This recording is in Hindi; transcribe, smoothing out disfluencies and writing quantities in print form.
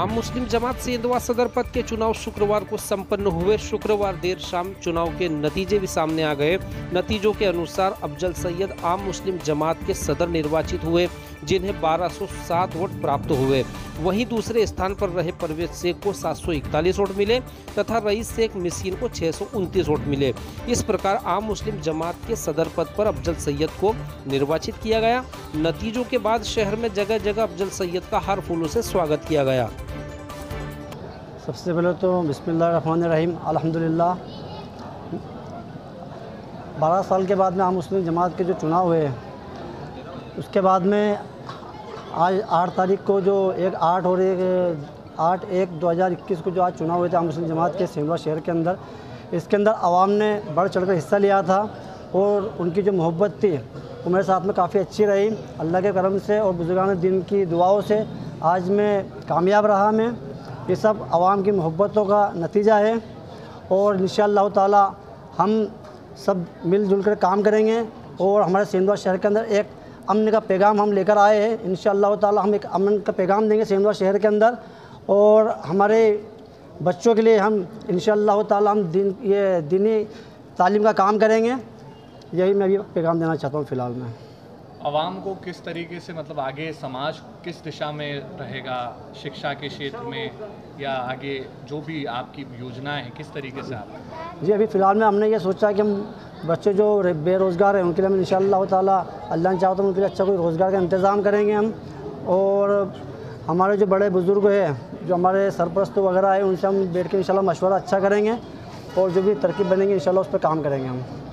आम मुस्लिम जमात सेंधवा सदर पद के चुनाव शुक्रवार को संपन्न हुए। शुक्रवार देर शाम चुनाव के नतीजे भी सामने आ गए। नतीजों के अनुसार अफजल सैयद आम मुस्लिम जमात के सदर निर्वाचित हुए, जिन्हें 1207 वोट प्राप्त हुए। वहीं दूसरे स्थान पर रहे परवेज शेख को 741 वोट मिले तथा रईस शेख मिस्किन को 629 वोट मिले। इस प्रकार आम मुस्लिम जमात के सदर पद पर अफजल सैयद को निर्वाचित किया गया। नतीजों के बाद शहर में जगह जगह अफजल सैयद का हार फूलों से स्वागत किया गया। सबसे पहले तो बिस्मिल्लाहिर्रहमानिर्रहीम अल्हम्दुलिल्लाह। 12 साल के बाद में आम मुस्लिम जमात के जो चुनाव हुए, उसके बाद में आज 8 तारीख को जो 8 और 8/1/2021 को जो आज चुनाव हुए थे आम मुस्लिम जमात के सेंधवा शहर के अंदर, इसके अंदर आवाम ने बढ़ चढ़कर हिस्सा लिया था और उनकी जो मोहब्बत थी वो मेरे साथ में काफ़ी अच्छी रही। अल्लाह के करम से और बुजुर्गान दिन की दुआओं से आज मैं कामयाब रहा। मैं ये सब आवाम की मोहब्बतों का नतीजा है और इंशाअल्लाह ताला हम सब मिलजुल कर काम करेंगे और हमारे सेंधवा शहर के अंदर एक अमन का पैगाम हम लेकर आए हैं। इंशाअल्लाह ताला हम एक अमन का पैगाम देंगे सेंधवा शहर के अंदर और हमारे बच्चों के लिए हम इंशाअल्लाह ताला हम दीनी तालीम का काम करेंगे। यही मैं अभी पैगाम देना चाहता हूँ फ़िलहाल में। आवाम को किस तरीके से मतलब आगे समाज किस दिशा में रहेगा, शिक्षा के क्षेत्र में या आगे जो भी आपकी योजनाएं हैं, किस तरीके से आप? जी अभी फ़िलहाल में हमने ये सोचा कि हम बच्चे जो बेरोज़गार हैं उनके लिए हम इंशाअल्लाह ताला अल्लाह ने चाहा तो उनके लिए अच्छा कोई रोज़गार का इंतज़ाम करेंगे हम। और हमारे जो बड़े बुज़ुर्ग हैं, जो हमारे सरपरस्त वगैरह हैं, उनसे हम बैठ के इंशाअल्लाह मशवरा अच्छा करेंगे और जो भी तरकीब बनेंगे इंशाअल्लाह उस पर काम करेंगे हम।